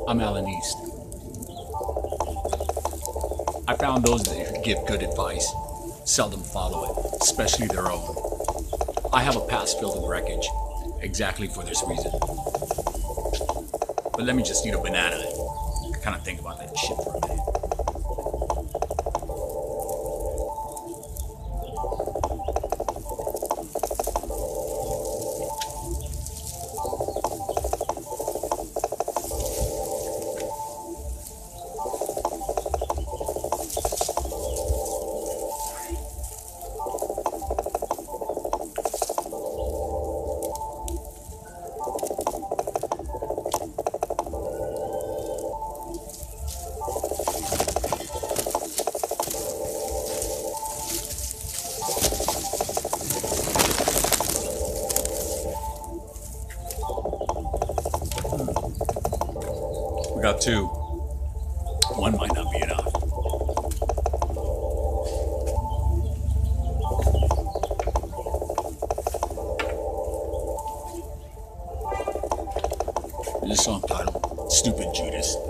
I'm Alan East. I found those that give good advice seldom follow it, especially their own. I have a past filled with wreckage, exactly for this reason. But let me just eat a banana and kind of think about that shit for a minute. We got two. One might not be enough. This song titled Stupid Judas.